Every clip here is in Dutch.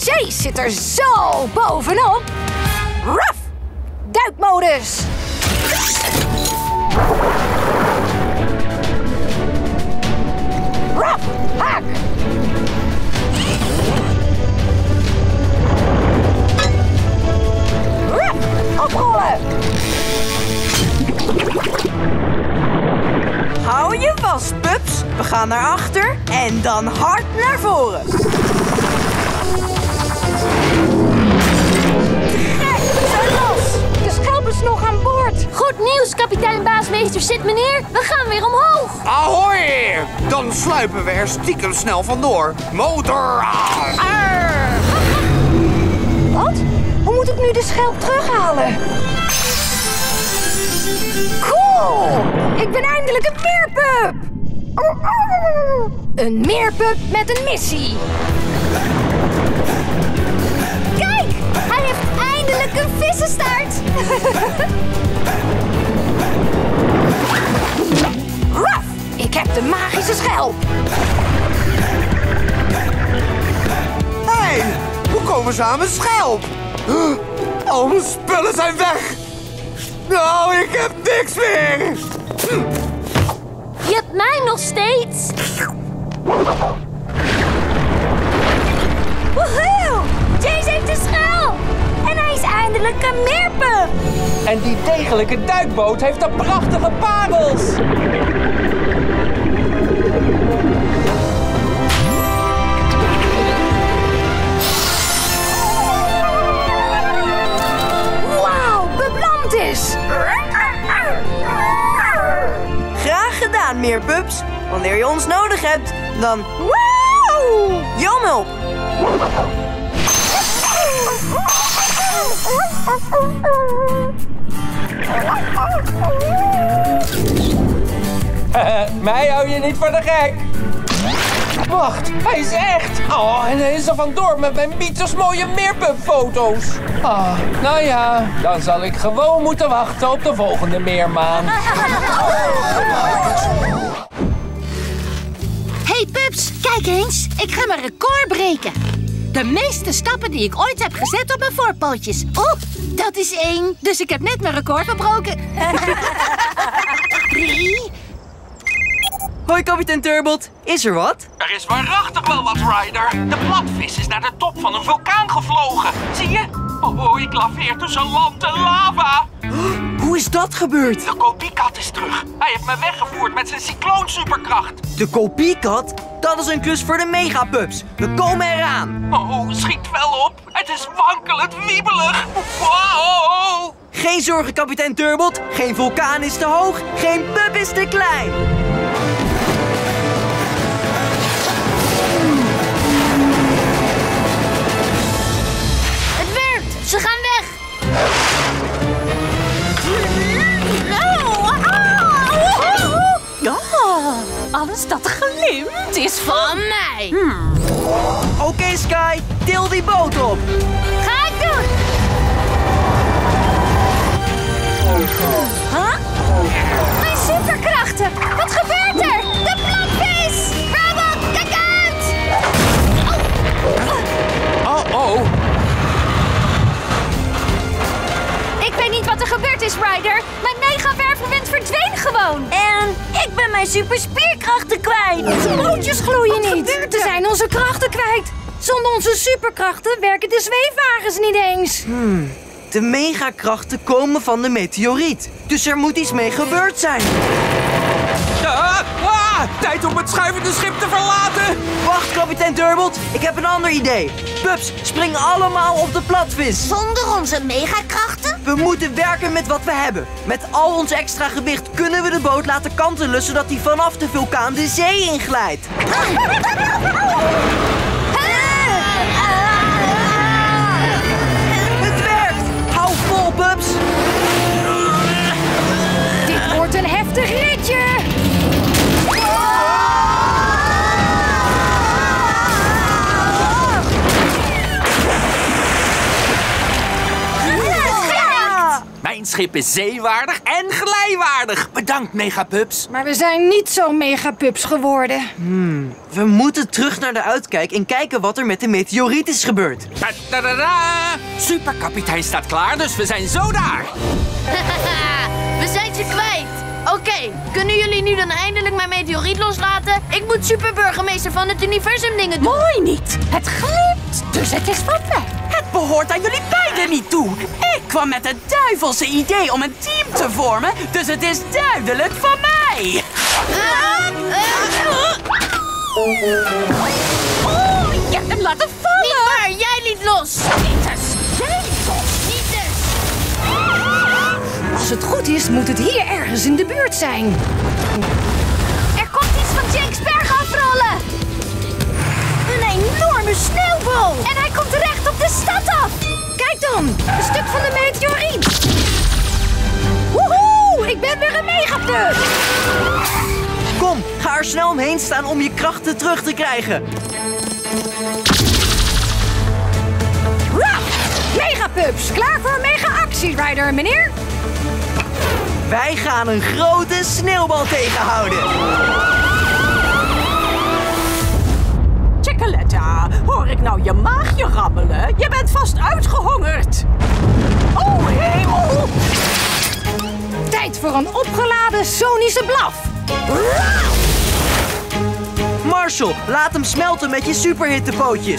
Chase zit er zo bovenop. Ruff! Duikmodus. Ruff! Haak! Ruff! Oprollen! Hou je vast, pups. We gaan naar achter en dan hard naar voren. Gek, we zijn los! De schelp is nog aan boord. Goed nieuws, kapitein Baasmeester Sid, meneer. We gaan weer omhoog. Ahoy! Dan sluipen we er stiekem snel vandoor. Motor! Wat? Hoe moet ik nu de schelp terughalen? Cool! Ik ben eindelijk een meerpup! Een meerpup met een missie. Kijk, hij heeft eindelijk een vissenstaart. Ruff! Ik heb de magische schelp. Hé, hoe komen ze aan mijn schelp? Al mijn spullen zijn weg. Nou, ik heb niks meer. Je hebt mij nog steeds. Woehoe! Chase heeft de schaal. En hij is eindelijk een meerpup. En die degelijke duikboot heeft de prachtige parels. Wauw, Bublantis! Graag gedaan, meerpups. Wanneer je ons nodig hebt, dan... Wow! Jammer! Mij hou je niet voor de gek. Wacht, hij is echt. Oh, en hij is er vandoor met mijn bieters mooie meerpupfoto's. Ah, nou ja, dan zal ik gewoon moeten wachten op de volgende meermaan. Hey pups, kijk eens. Ik ga mijn record breken. De meeste stappen die ik ooit heb gezet op mijn voorpootjes. Oeh, dat is 1. Dus ik heb net mijn record verbroken. 3. Hoi, kapitein Turbot. Is er wat? Er is waarachtig wel wat, Ryder. De platvis is naar de top van een vulkaan gevlogen. Zie je? Oh, ik laveer tussen land en lava. Hoe is dat gebeurd? De kopiekat is terug. Hij heeft me weggevoerd met zijn cycloonsuperkracht. De kopiekat? Dat is een klus voor de megapups. We komen eraan. Oh, schiet wel op. Het is wankelend wiebelig. Wow! Geen zorgen, kapitein Turbot. Geen vulkaan is te hoog. Geen pup is te klein. Het werkt. Ze gaan weg. Alles dat glimt is van mij. Oké, Sky. Til die boot op. Ga ik doen. Huh? Mijn superkrachten. Wat gebeurt er? De platvis. Robot, kijk uit. Oh. Ik weet niet wat er gebeurd is, Ryder. Mijn mega-wervelwind verdween gewoon. En ik ben mijn superspierkrachten kwijt. Onze bootjes gloeien niet. We zijn onze krachten kwijt. Zonder onze superkrachten werken de zweefwagens niet eens. De megakrachten komen van de meteoriet. Dus er moet iets mee gebeurd zijn. Tijd om het schuivende schip te verlaten. Wacht, kapitein Turbot. Ik heb een ander idee. Pups, spring allemaal op de platvis. Zonder onze megakrachten? We moeten werken met wat we hebben. Met al ons extra gewicht kunnen we de boot laten kantelen, zodat hij vanaf de vulkaan de zee inglijdt. Het werkt! Hou vol, pups! Dit wordt een heftig ritje. Mijn schip is zeewaardig en glijwaardig. Bedankt, Megapups. Maar we zijn niet zo megapups geworden. We moeten terug naar de uitkijk en kijken wat er met de meteoriet is gebeurd. Ta-da-da-da! Superkapitein staat klaar, dus we zijn zo daar. We zijn ze kwijt. Oké, kunnen jullie nu dan eindelijk mijn meteoriet loslaten? Ik moet superburgemeester van het universum dingen doen. Mooi niet. Het glipt, dus het is van mij. Het behoort aan jullie beiden niet toe. Ik kwam met het duivelse idee om een team te vormen, dus het is duidelijk van mij. Oh, je hebt hem laten vallen. Niet waar, jij liet los. Titus, jij los. Als het goed is, moet het hier ergens in de buurt zijn. Er komt iets van Jakesberg afrollen. Een enorme sneeuwbal. En hij komt recht op de stad af. Kijk dan, een stuk van de meteoriet. Woehoe, ik ben weer een megapup. Kom, ga er snel omheen staan om je krachten terug te krijgen. Megapups, klaar voor een mega-actie, Ryder, meneer? Wij gaan een grote sneeuwbal tegenhouden. Chocoletta, hoor ik nou je maagje rammelen? Je bent vast uitgehongerd. Oh, hemel! Tijd voor een opgeladen sonische blaf. Marshall, laat hem smelten met je superhittepootjes.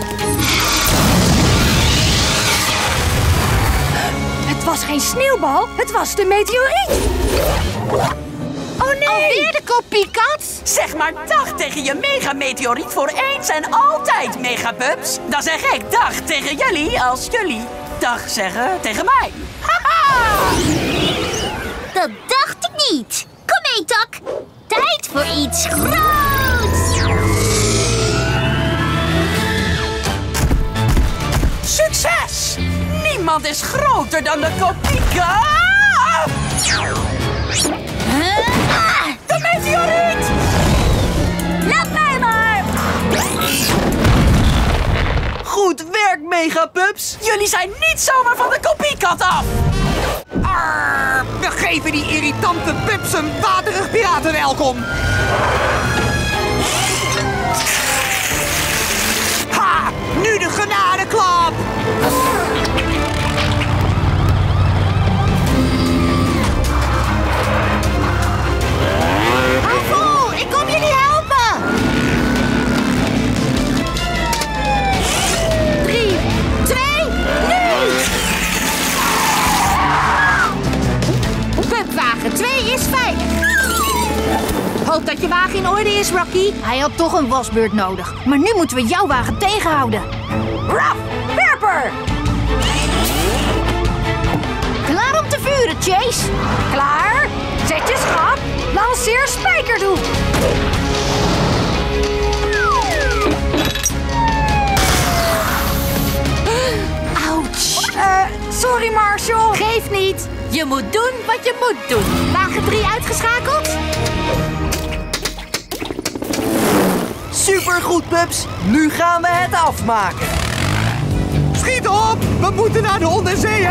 Het was geen sneeuwbal, het was de meteoriet. Oh nee! Alweer de kopiekat? Zeg maar dag tegen je megameteoriet voor eens en altijd, Megapups. Dan zeg ik dag tegen jullie als jullie dag zeggen tegen mij. Haha! Dat dacht ik niet. Kom mee, Tak. Tijd voor iets groots. Succes! Niemand is groter dan de kopiekat. De meteoriet! Laat mij maar. Goed werk, Megapups. Jullie zijn niet zomaar van de kopiekat af. Arr, we geven die irritante pups een waterig piraten welkom. Ha, nu de genadeklap. Hou vol, ik kom jullie helpen. 3, 2, nu! Pupwagen 2 is veilig. Hoop dat je wagen in orde is, Rocky. Hij had toch een wasbeurt nodig. Maar nu moeten we jouw wagen tegenhouden. Ruff, werper! Klaar om te vuren, Chase. Klaar, zet je schrap, lanceer spijkerdoel. Ouch. Sorry Marshall. Geef niet. Je moet doen wat je moet doen. Wagen 3 uitgeschakeld? Supergoed, pups. Nu gaan we het afmaken. Schiet op, we moeten naar de onderzeeën.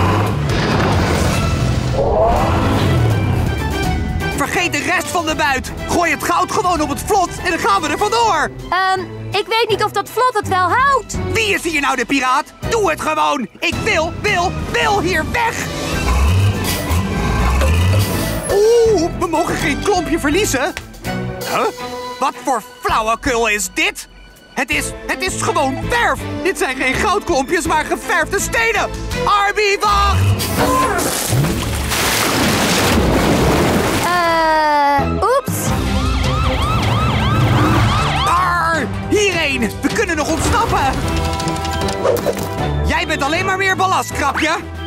Vergeet de rest van de buit. Gooi het goud gewoon op het vlot en dan gaan we er vandoor. Ik weet niet of dat vlot het wel houdt. Wie is hier nou de piraat? Doe het gewoon. Ik wil hier weg. Oeh, we mogen geen klompje verliezen. Huh? Wat voor flauwekul is dit? Het is gewoon verf. Dit zijn geen goudklompjes, maar geverfde stenen. Arby, wacht! Oeps. Arr, hierheen. We kunnen nog ontsnappen. Jij bent alleen maar meer ballast, krapje.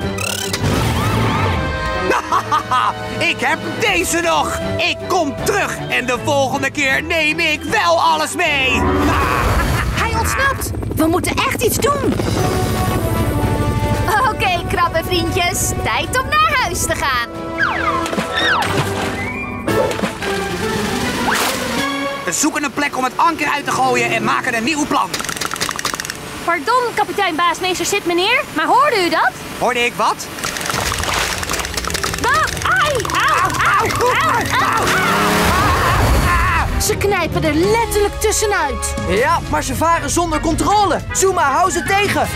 Ik heb deze nog. Ik kom terug en de volgende keer neem ik wel alles mee. Hij ontsnapt. We moeten echt iets doen. Oké, krabbenvriendjes. Tijd om naar huis te gaan. We zoeken een plek om het anker uit te gooien en maken een nieuw plan. Pardon, kapitein Baasmeester Sid, meneer. Maar hoorde u dat? Hoorde ik wat? Ze knijpen er letterlijk tussenuit. Ja, maar ze varen zonder controle. Zuma, hou ze tegen.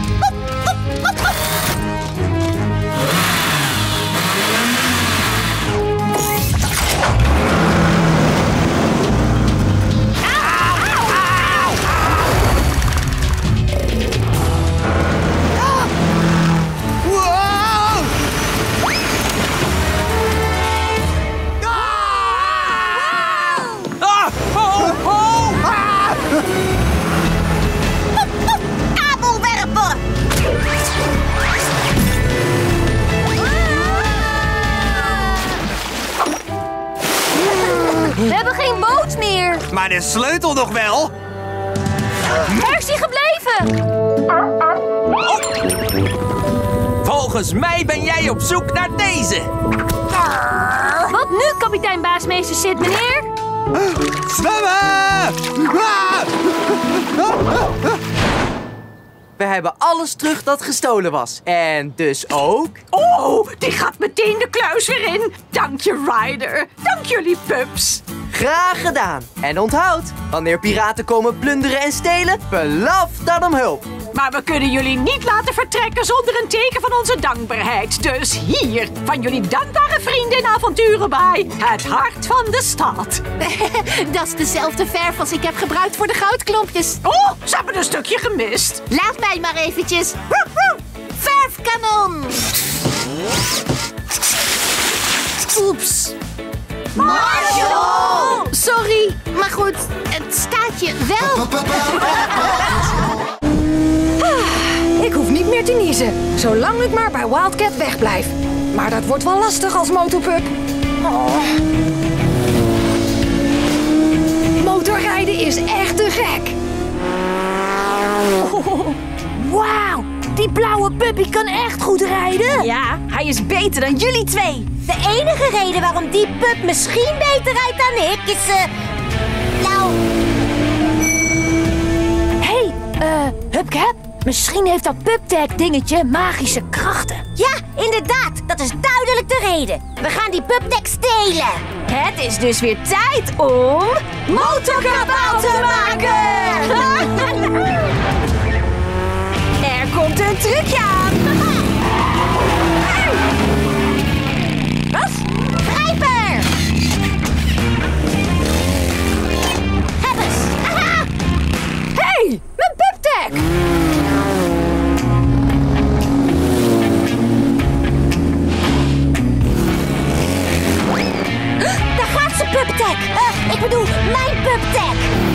Kabelwerper! We hebben geen boot meer. Maar de sleutel nog wel. Waar is die gebleven? Volgens mij ben jij op zoek naar deze. Wat nu, kapitein Baasmeester Sid, meneer? Zwemmen! We hebben alles terug dat gestolen was. En dus ook... Oh, die gaat meteen de kluis weer in. Dank je, Ryder. Dank jullie, pups. Graag gedaan. En onthoud, wanneer piraten komen plunderen en stelen, belaf dan om hulp. Maar we kunnen jullie niet laten vertrekken zonder een teken van onze dankbaarheid. Dus hier, van jullie dankbare vrienden in Avonturenbaai, het hart van de stad. Dat is dezelfde verf als ik heb gebruikt voor de goudklompjes. Oh, ze hebben een stukje gemist. Laat mij maar eventjes. Verfkanon! Oeps. Marshall! Sorry, maar goed, het staat je wel. Ik hoef niet meer te niezen, zolang ik maar bij Wildcat wegblijf. Maar dat wordt wel lastig als motorpup. Motorrijden is echt te gek. Wauw, die blauwe puppy kan echt goed rijden. Ja, hij is beter dan jullie twee. De enige reden waarom die pup misschien beter rijdt dan ik is... nou... Hé, Hubcap, misschien heeft dat PupTech-dingetje magische krachten. Ja, inderdaad. Dat is duidelijk de reden. We gaan die PupTech stelen. Het is dus weer tijd om... motorkabaal te maken! Er komt een trucje aan. Wat? Grijper! Hebbes! Aha! Hé, mijn PupTech! Daar gaat ze, PupTech! Ik bedoel, mijn PupTech!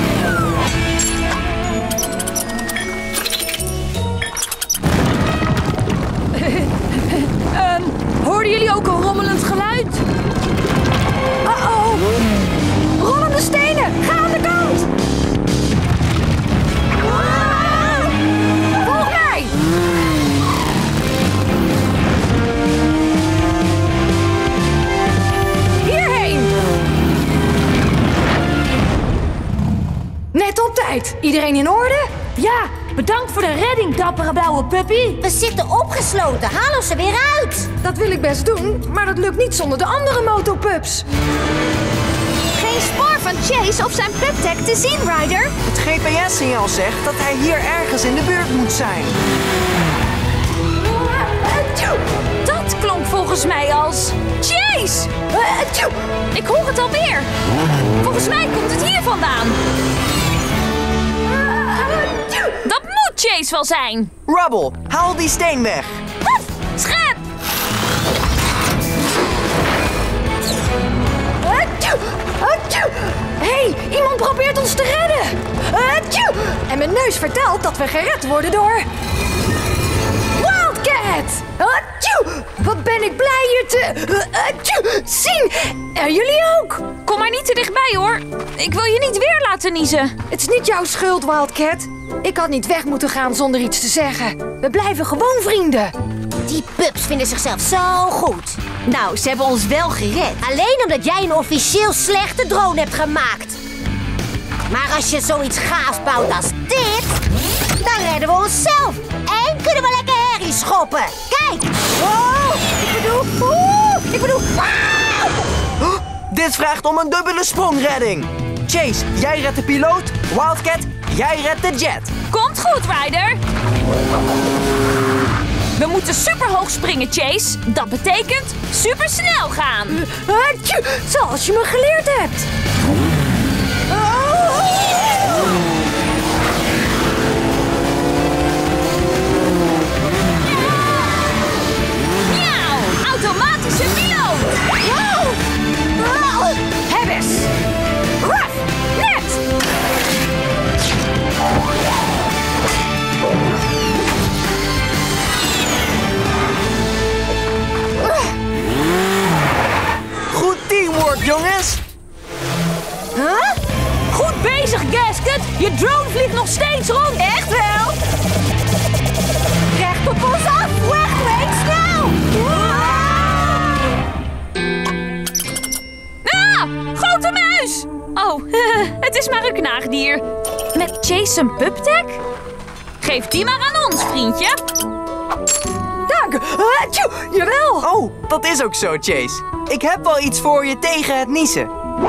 Hoorden jullie ook een rommelend geluid? Uh-oh! Rollende stenen! Ga aan de kant! Volg mij! Hierheen! Net op tijd! Iedereen in orde? Ja, bedankt voor de redding, dappere blauwe puppy. We zitten opgesloten. Haal ons er weer uit. Dat wil ik best doen, maar dat lukt niet zonder de andere motopups. Geen spoor van Chase of zijn PupTech te zien, Ryder. Het GPS-signaal zegt dat hij hier ergens in de buurt moet zijn. Dat klonk volgens mij als Chase! Ik hoor het alweer. Volgens mij komt het hier vandaan. Dat moet Chase wel zijn. Rubble, haal die steen weg. Schep! Hé, iemand probeert ons te redden. En mijn neus vertelt dat we gered worden door... Wildcat! Wat ben ik blij je te zien. En jullie ook. Kom maar niet te dichtbij, hoor. Ik wil je niet weer laten niezen. Het is niet jouw schuld, Wildcat. Ik had niet weg moeten gaan zonder iets te zeggen. We blijven gewoon vrienden. Die pups vinden zichzelf zo goed. Nou, ze hebben ons wel gered. Alleen omdat jij een officieel slechte drone hebt gemaakt. Maar als je zoiets gaafs bouwt als dit, dan redden we onszelf. En kunnen we lekker herrie schoppen. Kijk! Oh, ik bedoel... Wauw! Dit vraagt om een dubbele sprongredding. Chase, jij redt de piloot. Wildcat, jij redt de jet. Komt goed, Ryder. We moeten superhoog springen, Chase. Dat betekent supersnel gaan. Zoals je me geleerd hebt. Miauw, automatische piloot. Hebbes. Ruff, net. Goed teamwork, jongens. Huh? Goed bezig, Gasket. Je drone vliegt nog steeds rond. Echt wel? Recht op ons af. Weg, snel. Ah, grote muis. Oh, het is maar een knaagdier. Met Jason Puptech? Geef die maar aan ons, vriendje. Dank. Jawel. Oh, dat is ook zo, Chase. Ik heb wel iets voor je tegen het niezen.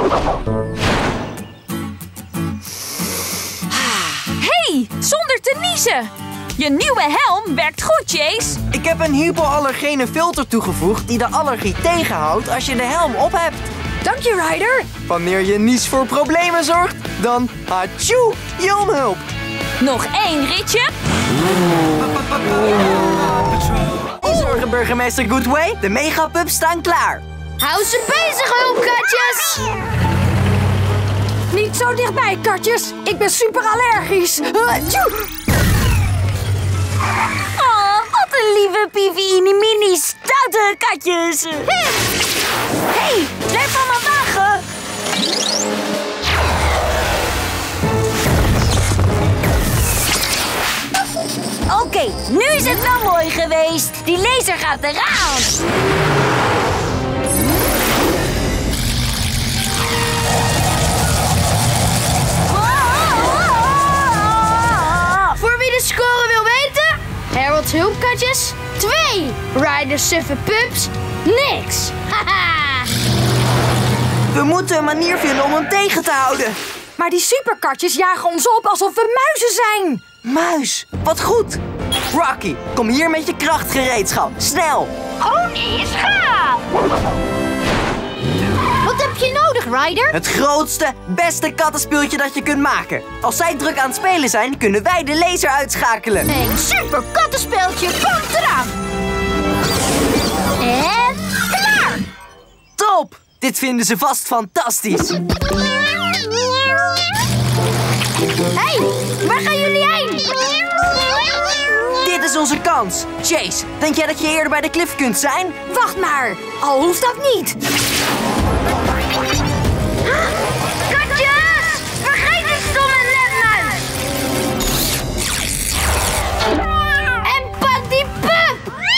Hey, zonder te niezen. Je nieuwe helm werkt goed, Chase. Ik heb een hypoallergene filter toegevoegd die de allergie tegenhoudt als je de helm op hebt. Dank je, Ryder. Wanneer je nies voor problemen zorgt, dan hatsjoe, je om hulp. Nog 1 ritje. Zorgen burgemeester Goodway, de megapups staan klaar. Hou ze bezig, hulpkatjes. Niet zo dichtbij, katjes. Ik ben super allergisch. Oh, wat een lieve pivi-mini stoute katjes. Hey, blijf van me wagen. Oké, nu is het wel mooi geweest. Die laser gaat eraan. Voor wie de score wil weten? Harold's hulpkatjes 2. Ryder's suffe pups niks. Haha. We moeten een manier vinden om hem tegen te houden. Maar die superkatjes jagen ons op alsof we muizen zijn. Muis, wat goed. Rocky, kom hier met je krachtgereedschap. Snel. Pony, ga! Wat heb je nodig, Ryder? Het grootste, beste kattenspeeltje dat je kunt maken. Als zij druk aan het spelen zijn, kunnen wij de laser uitschakelen. Een super kattenspeeltje komt eraan. En klaar! Top! Dit vinden ze vast fantastisch. Hey, waar gaan jullie heen? Dit is onze kans. Chase, denk jij dat je eerder bij de klif kunt zijn? Wacht maar, al hoeft dat niet. Katjes, vergeet die stomme netmuis. En pak die pup.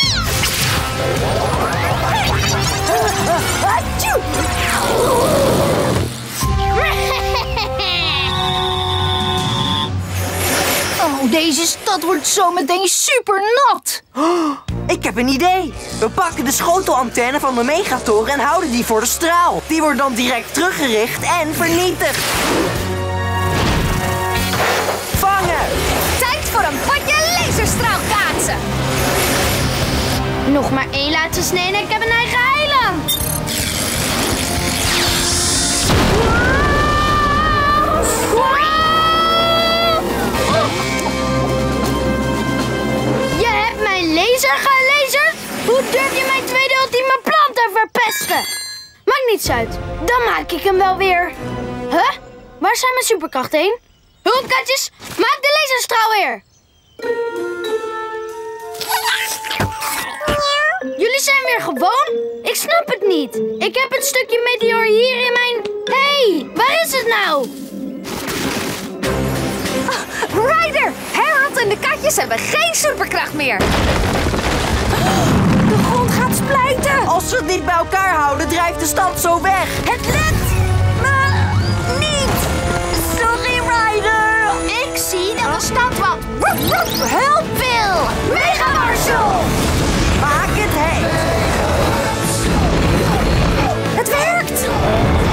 Oh, deze stad wordt zo meteen super nat. Ik heb een idee. We pakken de schotelantenne van de megatoren en houden die voor de straal. Die wordt dan direct teruggericht en vernietigd. Vangen! Tijd voor een potje laserstraal kaatsen. Nog maar 1 laatste snee en ik heb een eigen eiland. Je hebt mijn laser gelazerd? Hoe durf je mijn tweede ultieme plan te verpesten? Maakt niets uit. Dan maak ik hem wel weer. Huh? Waar zijn mijn superkrachten heen? Hulpkatjes, maak de laserstraal weer. Jullie zijn weer gewoon? Ik snap het niet. Ik heb het stukje meteor hier in mijn... Hé, waar is het nou? Ryder, Harold en de katjes hebben geen superkracht meer. De grond gaat splijten. Als we het niet bij elkaar houden, drijft de stad zo weg. Het lukt me niet. Sorry, Ryder. Ik zie dat de stad wat hulp wil. Mega Marshall. Maak het heet. Het werkt.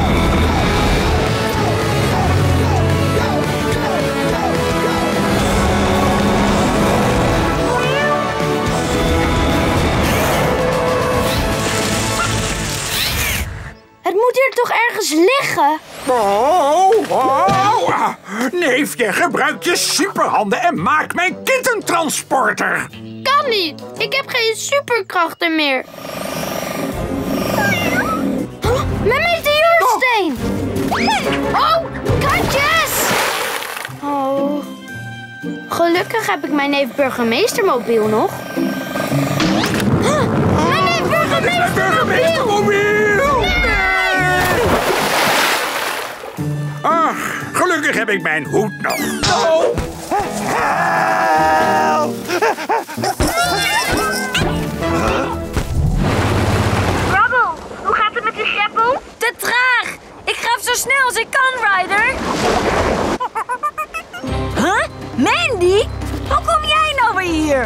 Neefje, gebruik je superhanden en maak mijn kittentransporter. Kan niet. Ik heb geen superkrachten meer. Mijn meteorsteen. Oh, katjes. Oh. Gelukkig heb ik mijn neef burgemeestermobiel nog. Mijn neef burgemeestermobiel! Ach, gelukkig heb ik mijn hoed nog. Oh. Help! Rubble, hoe gaat het met die greppel? Te traag! Ik ga zo snel als ik kan, Ryder. Huh? Mandy? Hoe kom jij nou weer hier?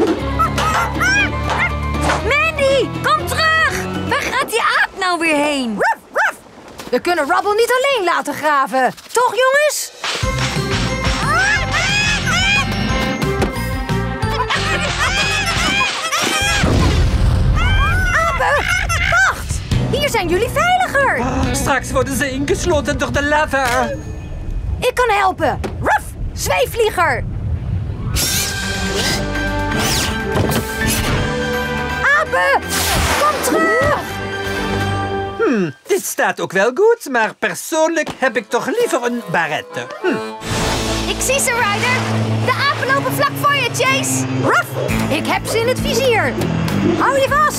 Mandy, kom terug! Waar gaat die aap nou weer heen? Ruff, ruff. We kunnen Rubble niet alleen laten graven. Toch, jongens? Apen, wacht! Hier zijn jullie veiliger. Straks worden ze ingesloten door de lava. Ik kan helpen. Ruff, zweefvlieger. Apen, kom terug. Dit staat ook wel goed, maar persoonlijk heb ik toch liever een barette. Ik zie ze, Ryder. De apen lopen vlak voor je, Chase. Ruff, ik heb ze in het vizier. Hou je vast.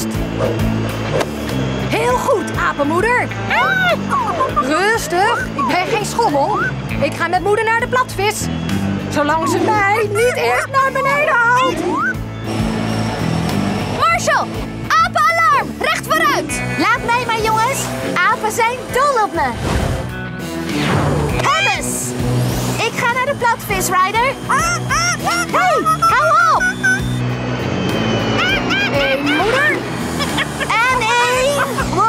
Heel goed, apenmoeder. Rustig, ik ben geen schommel. Ik ga met moeder naar de platvis. Zolang ze mij niet eerst naar beneden haalt. Marshall, apenalarm, recht vooruit. Laat mij maar, jongens. Apen zijn dol op me. Hannes, ik ga naar de platvis, Ryder. Hey, hou op. Eén moeder. En één.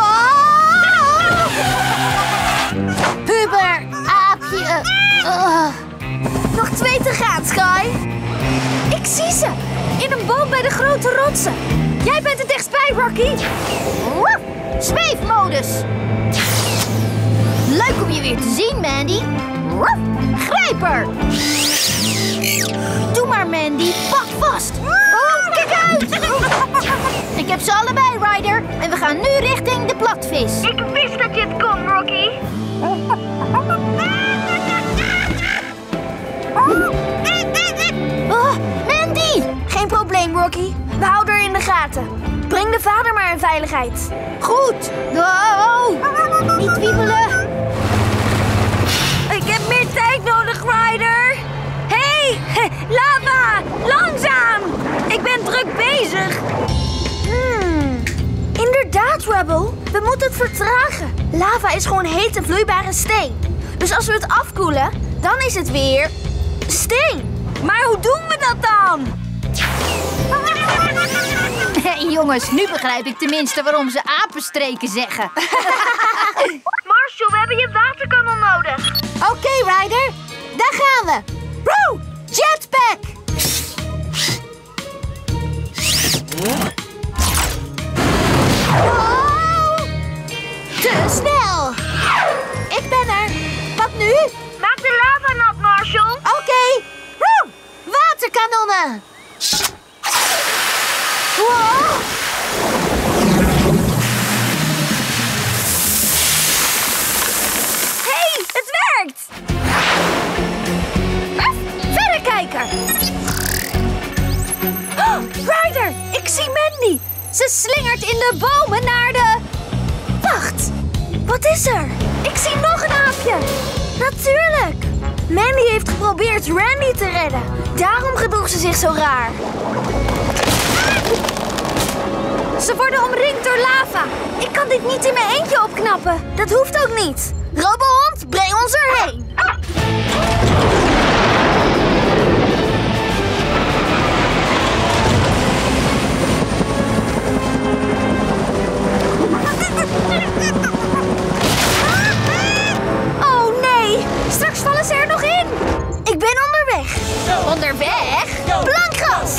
Puber, aapje. Nog 2 te gaan, Sky. Ik zie ze. In een boom bij de grote rotsen. Jij bent het dichtstbij, Rocky. Woef, zweefmodus. Leuk om je weer te zien, Mandy. Woef, grijper. Doe maar, Mandy. Pak vast. Oh, kijk uit. Ik heb ze allebei, Ryder. En we gaan nu richting de platvis. Ik wist dat je het kon, Rocky. Oh, Mandy! Geen probleem, Rocky. We houden haar in de gaten. Breng de vader maar in veiligheid. Goed. Oh, niet wiebelen. Ik heb meer tijd nodig, Ryder. Hey, lava! Langzaam! Ik ben druk bezig. Inderdaad, Rebel. We moeten het vertragen. Lava is gewoon hete vloeibare steen. Dus als we het afkoelen, dan is het weer steen. Maar hoe doen we dat dan? Hey, jongens, nu begrijp ik tenminste waarom ze apenstreken zeggen. Marshall, we hebben je waterkanon nodig. Oké, Ryder. Daar gaan we. Row! Jetpack! Oh, te snel. Ik ben er. Wat nu? Maak de lava nat, Marshall. Oké. Row! Waterkanonnen. Wow. Hey, het werkt! Verrekijker! Oh, Ryder, ik zie Mandy. Ze slingert in de bomen naar de... Wacht, wat is er? Ik zie nog een aapje. Natuurlijk. Mandy heeft geprobeerd Randy te redden. Daarom gedroeg ze zich zo raar. Ze worden omringd door lava. Ik kan dit niet in mijn eentje opknappen. Dat hoeft ook niet. Robohond, breng ons erheen. Oh nee, straks vallen ze er nog in. Ik ben onderweg. Onderweg? Plankgas.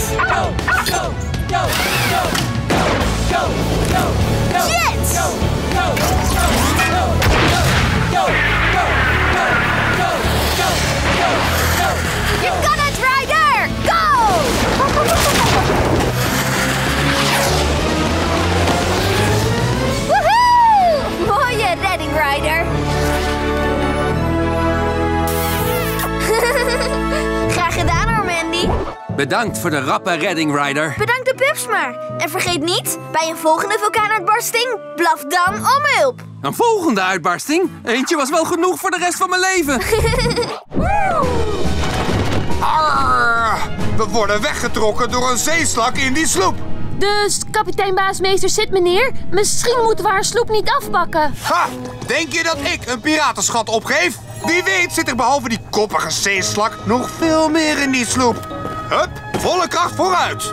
Jets! Bedankt voor de rappe redding, Ryder. Bedankt de pups maar. En vergeet niet, bij een volgende vulkaanuitbarsting, blaf dan om hulp. Een volgende uitbarsting? Eentje was wel genoeg voor de rest van mijn leven. Arr, we worden weggetrokken door een zeeslak in die sloep. Dus kapitein Baasmeester Sid, meneer, misschien moeten we haar sloep niet afpakken. Ha! Denk je dat ik een piratenschat opgeef? Wie weet zit er behalve die koppige zeeslak nog veel meer in die sloep. Hup, volle kracht vooruit.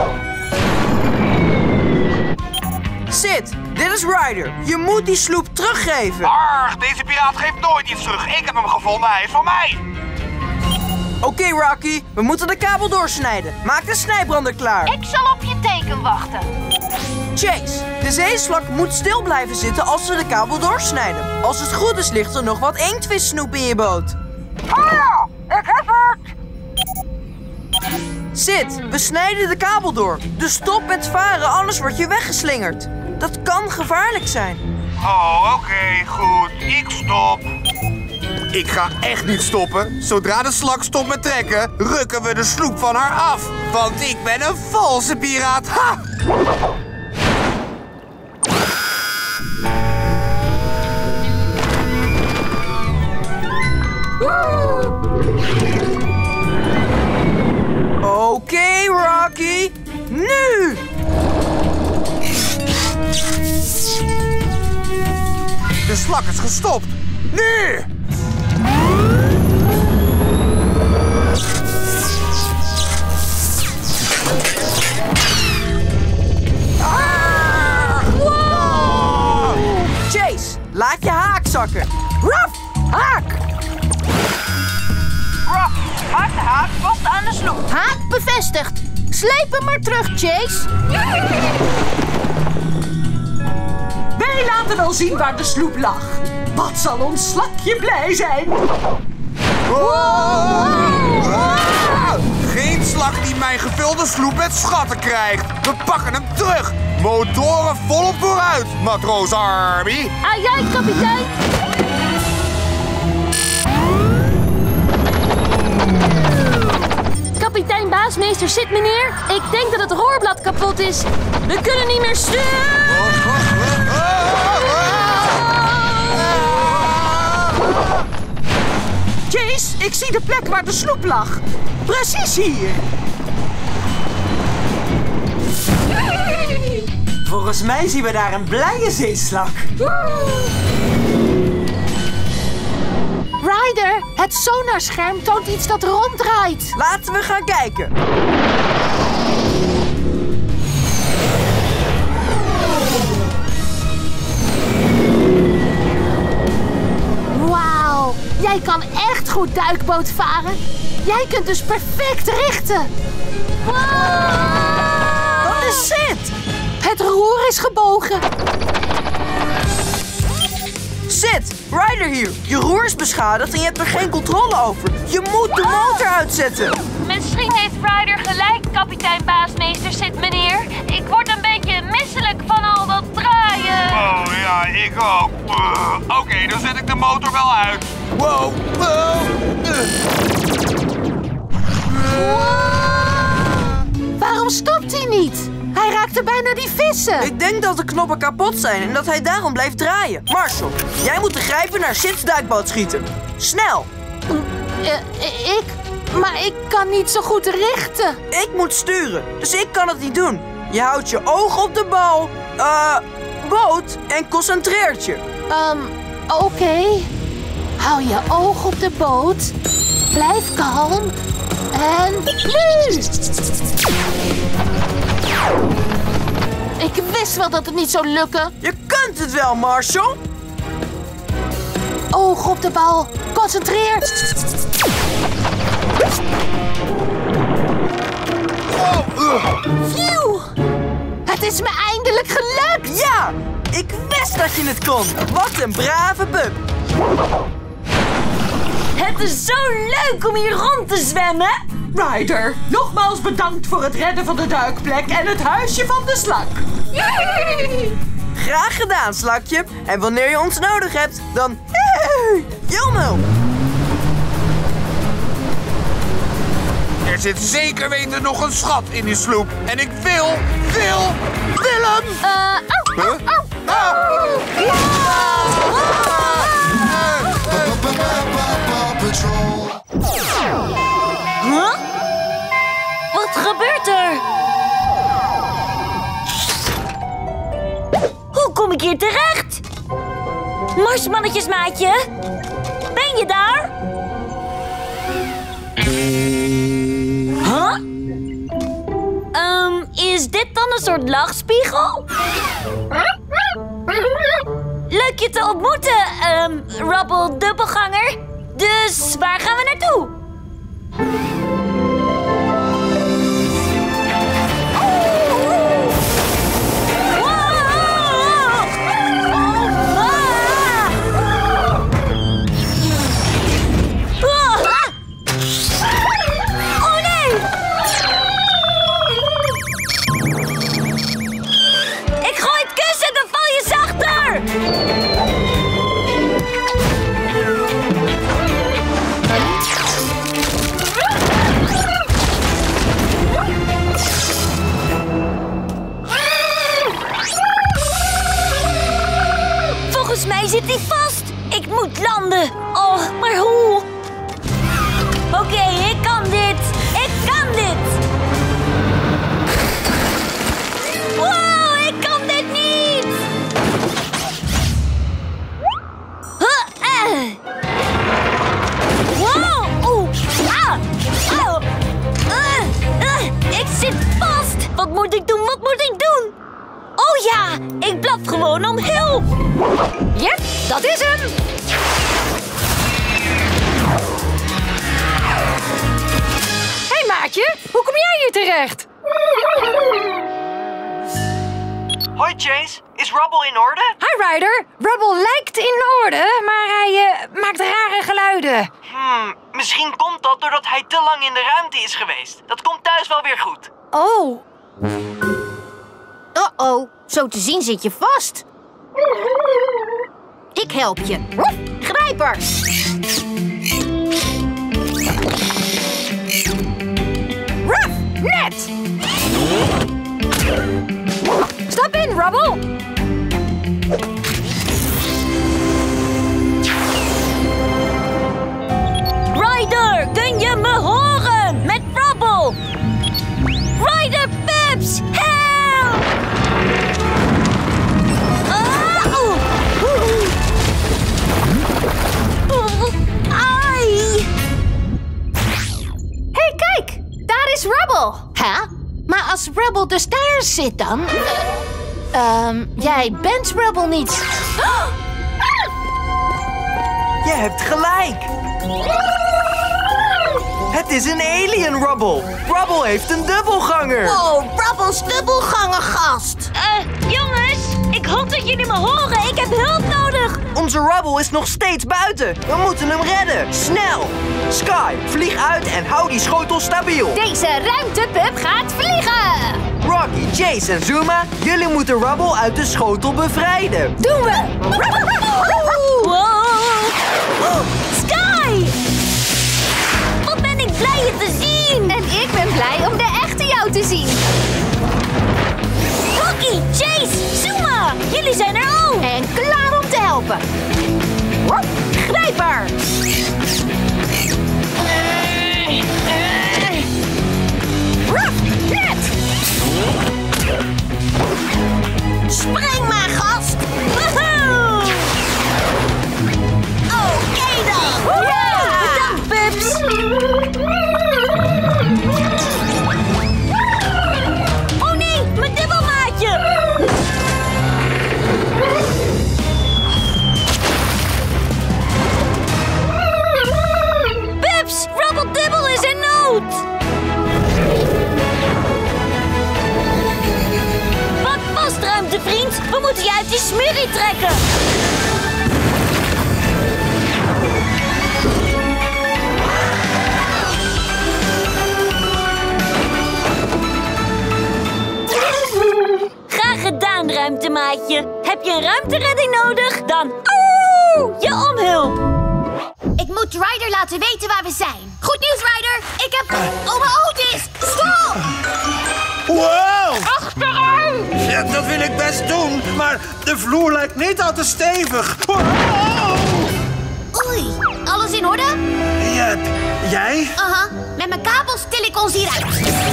Sid, dit is Ryder. Je moet die sloep teruggeven. Arr, deze piraat geeft nooit iets terug. Ik heb hem gevonden, hij is van mij. Oké, Rocky, we moeten de kabel doorsnijden. Maak de snijbrander klaar. Ik zal op je teken wachten. Chase, de zeeslak moet stil blijven zitten als we de kabel doorsnijden. Als het goed is, ligt er nog wat inktvissnoep in je boot. Oh ja, ik heb het. Sid, we snijden de kabel door. Dus stop met varen, anders word je weggeslingerd. Dat kan gevaarlijk zijn. Oh, oké, goed. Ik stop. Ik ga echt niet stoppen. Zodra de slak stopt met trekken, rukken we de sloep van haar af. Want ik ben een valse piraat. Ha! Oké, Rocky. Nu! De slak is gestopt. Nu! Chase, laat je haak zakken. Ruff, haak! Ruff, maak de haak vast aan de sloep. Haak bevestigd. Sleep hem maar terug, Chase. Wij laten wel zien waar de sloep lag. Wat zal ons slakje blij zijn? Geen slak die mijn gevulde sloep met schatten krijgt. We pakken hem terug. Motoren volop vooruit, matroos Army. Ah, jij, kapitein. Kapitein Baasmeester Sid, meneer. Ik denk dat het roorblad kapot is. We kunnen niet meer sturen. Chase, ik zie de plek waar de sloep lag. Precies hier. Volgens mij zien we daar een blije zeeslak. Ryder, het sonarscherm toont iets dat ronddraait. Laten we gaan kijken. Wauw, jij kan echt goed duikboot varen. Jij kunt dus perfect richten. Dat is Sid. Het roer is gebogen. Sid, Ryder hier. Je roer is beschadigd en je hebt er geen controle over. Je moet de motor uitzetten. Misschien heeft Ryder gelijk, kapitein Baasmeester Sid, meneer. Ik word een beetje misselijk van al dat draaien. Oh ja, ik ook. Oké, dan zet ik de motor wel uit. Wow, Waarom stopt hij niet? Hij raakte bijna die vissen. Ik denk dat de knoppen kapot zijn en dat hij daarom blijft draaien. Marshall, jij moet de grijper naar Sid's duikboot schieten. Snel! Maar ik kan niet zo goed richten. Ik moet sturen, dus ik kan het niet doen. Je houdt je oog op de bal, boot en concentreert je. Oké. Hou je oog op de boot. Blijf kalm. En nu! Ik wist wel dat het niet zou lukken. Je kunt het wel, Marshall. Oog op de bal. Concentreer. Phew! Het is me eindelijk gelukt. Ja, ik wist dat je het kon. Wat een brave pup. Het is zo leuk om hier rond te zwemmen. Ryder, nogmaals bedankt voor het redden van de duikplek en het huisje van de slak. Graag gedaan, slakje. En wanneer je ons nodig hebt, dan... Jammer. Er zit zeker weten nog een schat in die sloep. En ik wil hem! Huh? Huh? Wat gebeurt er? Hoe kom ik hier terecht? Marsmannetjesmaatje, ben je daar? Huh? Is dit dan een soort lachspiegel? Leuk je te ontmoeten, Rubble dubbelganger. Dus waar gaan we naartoe? Volgens mij zit hij vast. Ik moet landen. Oh, maar hoe? Oké, ik kan dit. Ik kan dit. Wow, ik kan dit niet. Wow. Ik zit vast. Wat moet ik doen? Wat moet ik doen? Oh ja, ik blaf gewoon om hulp. Ja, dat is hem. Hé maatje, hoe kom jij hier terecht? Hoi Chase, is Rubble in orde? Hi Ryder, Rubble lijkt in orde, maar hij maakt rare geluiden. Misschien komt dat doordat hij te lang in de ruimte is geweest. Dat komt thuis wel weer goed. Oh. Oh, zo te zien zit je vast. Ik help je. Grijp er. Ruff, net. Stap in, Rubble. Ryder, kun je me horen? Met Rubble. Ryder Pips, help! Ai! Hé, kijk! Daar is Rubble. Hè? Maar als Rubble dus daar zit dan... jij bent Rubble niet. Je hebt gelijk. Het is een alien, Rubble. Rubble heeft een dubbelganger. Wow, Rubble's dubbelgangergast. Jongens, ik hoop dat jullie me horen. Ik heb hulp nodig. Onze Rubble is nog steeds buiten. We moeten hem redden. Snel. Sky, vlieg uit en hou die schotel stabiel. Deze ruimtepup gaat vliegen. Rocky, Chase en Zuma, jullie moeten Rubble uit de schotel bevrijden. Doen we. Wow. Sky! Wat ben ik blij je te zien. En ik ben blij om de echte jou te zien. Rocky, Chase, Zuma, jullie zijn er ook. En klaar om te helpen. Grijp er. Net. Spring maar, gast. Oké dan. Bedankt, Pips. Oh nee, mijn dubbelmaatje. Pips, Rubble Dibble is in nood. Wat vast, ruimtevriend. We moeten je uit die smurrie trekken. Graag gedaan, ruimtemaatje. Heb je een ruimteredding nodig? Dan je om hulp. Ik moet Ryder laten weten waar we zijn. Goed nieuws, Ryder. Ik heb... Oma Otis! Stop! Wow! Achteruit! Ja, dat wil ik best doen, maar de vloer lijkt niet al te stevig. Wow! Oei, alles in orde? Ja, jij? Aha, met mijn kabels til ik ons hieruit.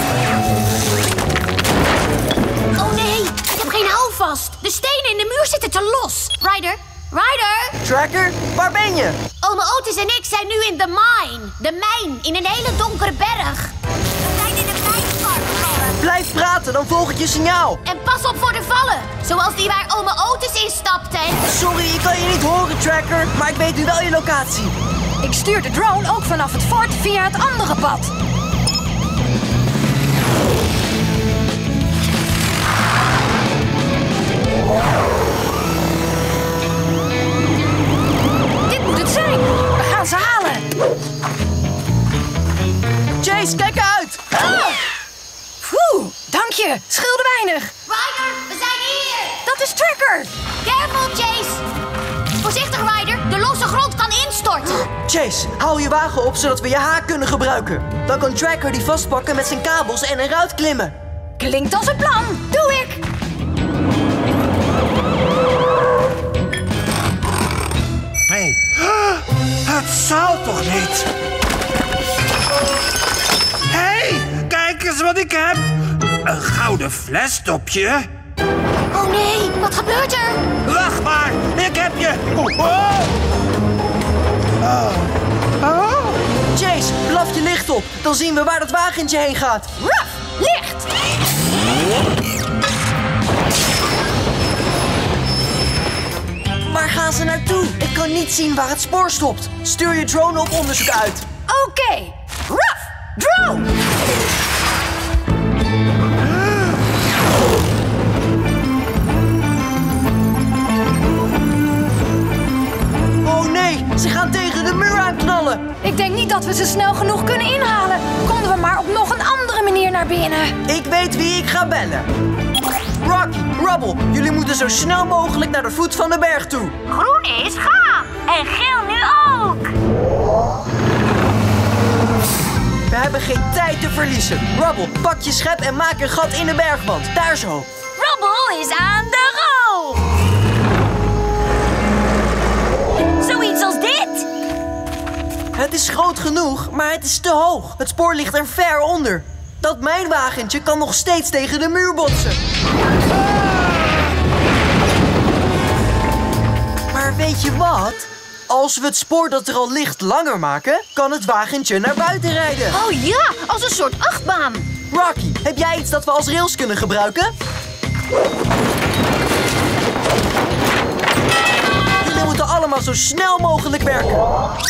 Oh nee, ik heb geen houvast. De stenen in de muur zitten te los. Ryder? Tracker, waar ben je? Oma Otis en ik zijn nu in de mine. De mijn, in een hele donkere berg. We zijn in een mijnpark gevallen. Blijf praten, dan volg ik je signaal. En pas op voor de vallen. Zoals die waar oma Otis instapte. Sorry, ik kan je niet horen, Tracker. Maar ik weet nu wel je locatie. Ik stuur de drone ook vanaf het fort via het andere pad. Dit moet het zijn. We gaan ze halen. Chase, kijk uit! Dank je. Scheelde weinig. Ryder, we zijn hier. Dat is Tracker. Careful, Chase. Voorzichtig, Ryder. De losse grond kan instorten. Chase, haal je wagen op zodat we je haak kunnen gebruiken. Dan kan Tracker die vastpakken met zijn kabels en eruit klimmen. Klinkt als een plan. Doe ik. Nee, het zal toch niet? Hé, kijk eens wat ik heb. Een gouden flesdopje. Oh nee, wat gebeurt er? Wacht maar, ik heb je. Chase, blaf je licht op. Dan zien we waar dat wagentje heen gaat. Ruff, licht. Waar gaan ze naartoe? Ik kan niet zien waar het spoor stopt. Stuur je drone op onderzoek uit. Oké. Ruff, drone. Oh nee, ze gaan tegen de muur aanknallen. Ik denk niet dat we ze snel genoeg kunnen inhalen. Konden we maar op nog een andere manier naar binnen. Ik weet wie ik ga bellen. Rocky, Rubble, jullie moeten zo snel mogelijk naar de voet van de berg toe. Groen is ga. En geel nu ook. We hebben geen tijd te verliezen. Rubble, pak je schep en maak een gat in de bergwand. Daar zo. Rubble is aan de rol. Zoiets als dit. Het is groot genoeg, maar het is te hoog. Het spoor ligt er ver onder. Dat mijnwagentje kan nog steeds tegen de muur botsen. Maar weet je wat? Als we het spoor dat er al ligt langer maken, kan het wagentje naar buiten rijden. Oh ja, als een soort achtbaan. Rocky, heb jij iets dat we als rails kunnen gebruiken? Jullie moeten allemaal zo snel mogelijk werken.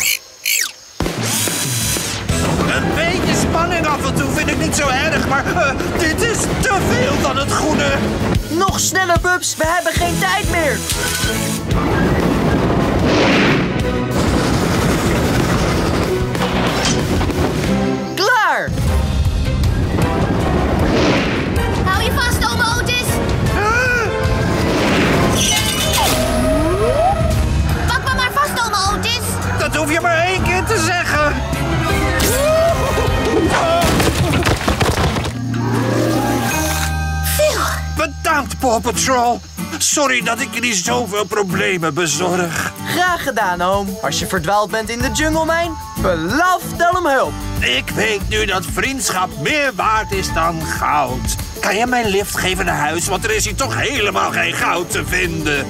Een beetje spanning af en toe vind ik niet zo erg, maar dit is te veel dan het goede. Nog sneller, Bubs. We hebben geen tijd meer. Klaar! Hou je vast, oma Otis. Pak me maar vast, oma Otis. Dat hoef je maar 1 keer te zeggen. Bedankt, Paw Patrol. Sorry dat ik jullie zoveel problemen bezorg. Graag gedaan, oom. Als je verdwaald bent in de junglemijn, belaf dan om hulp. Ik weet nu dat vriendschap meer waard is dan goud. Kan je mij een lift geven naar huis, want er is hier toch helemaal geen goud te vinden.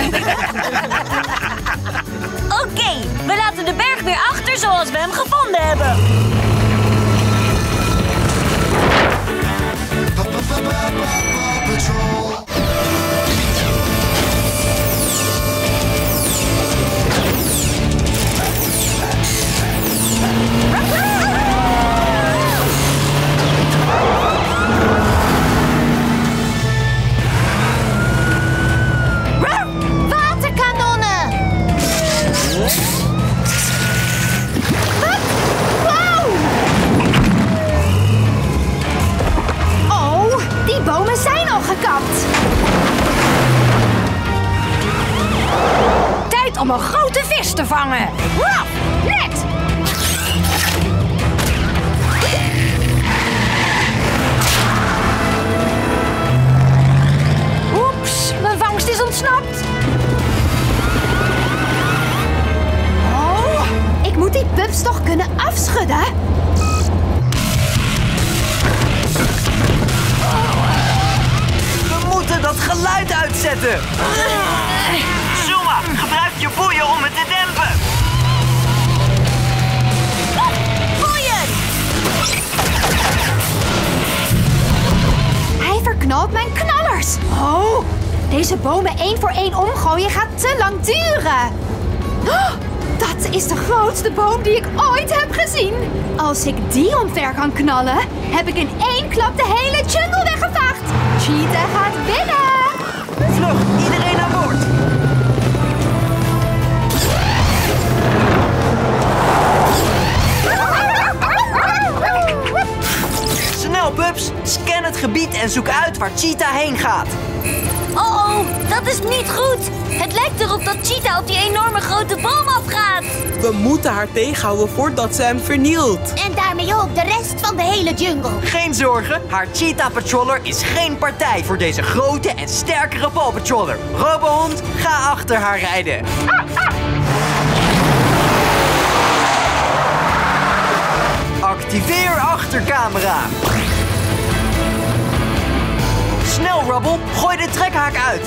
Oké, we laten de berg weer achter zoals we hem gevonden hebben. Waterkanonnen! Wat? Wow! Oh, die bomen zijn al gekapt. Tijd om een grote vis te vangen. Wauw, net! Oeps, mijn vangst is ontsnapt. Oh, ik moet die pups toch kunnen afschudden? We moeten dat geluid uitzetten. Zuma, gebruik je boeien om het te dempen. Boeien! Hij verknalt mijn knallers. Oh, deze bomen 1 voor 1 omgooien gaat te lang duren. Oh, dat is de grootste boom die ik ooit heb gezien. Als ik die omver kan knallen, heb ik in 1 klap de hele jungle weggevaagd. Cheetah gaat winnen. Vlug, iedereen aan boord. Snel, pups. Scan het gebied en zoek uit waar Cheetah heen gaat. Oh, dat is niet goed. Het lijkt erop dat Cheetah op die enorme grote boom afgaat. We moeten haar tegenhouden voordat ze hem vernielt. En daarmee ook de rest van de hele jungle. Geen zorgen, haar Cheetah Patroller is geen partij voor deze grote en sterkere Paw Patroller. Robohond, ga achter haar rijden. Activeer achtercamera. Snel, Rubble, gooi de trekhaak uit.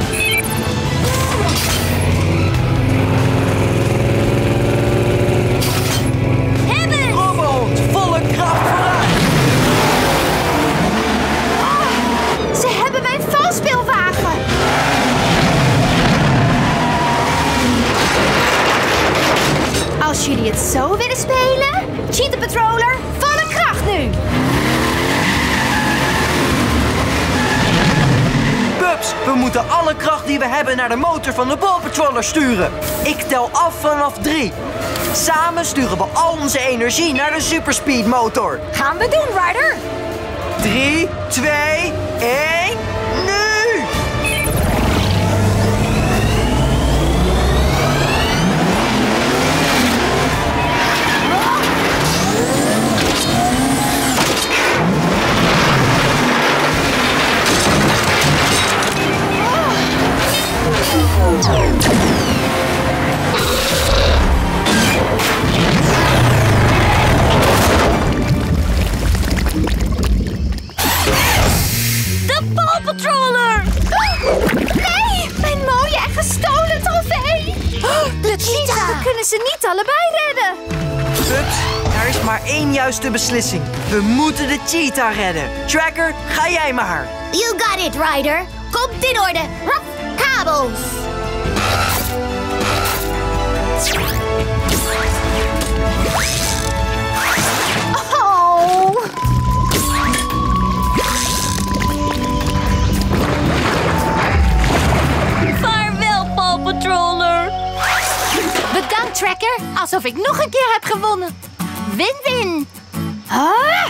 Hebben! Robohond, volle kracht vooruit. Ze hebben mijn valspeelwagen. Als jullie het zo willen spelen, Cheetah Patroller, volle kracht nu. Pups, we moeten alle kracht die we hebben naar de motor van de Paw Patroller sturen. Ik tel af vanaf 3. Samen sturen we al onze energie naar de Superspeed motor. Gaan we doen, Ryder. 3, 2, 1, nu! De Paw Patroller! Nee, mijn mooie en gestolen trofee. De cheetah. We kunnen ze niet allebei redden. Pups, er is maar 1 juiste beslissing. We moeten de Cheetah redden. Tracker, ga jij maar. You got it, Ryder. Komt in orde. Ruff, kabels. Oh. Vaarwel, Paw Patroller. Bedankt, Tracker. Alsof ik nog een keer heb gewonnen. Win-win. Ah?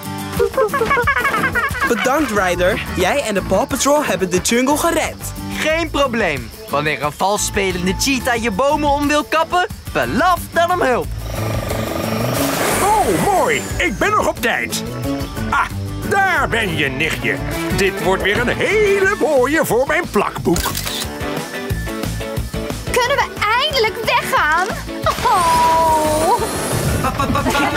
Bedankt, Ryder. Jij en de Paw Patrol hebben de jungle gered. Geen probleem. Wanneer een vals spelende cheetah je bomen om wil kappen, belaf dan om hulp. Oh, mooi. Ik ben nog op tijd. Ah, daar ben je, nichtje. Dit wordt weer een hele mooie voor mijn plakboek. Kunnen we eindelijk weggaan? Oh.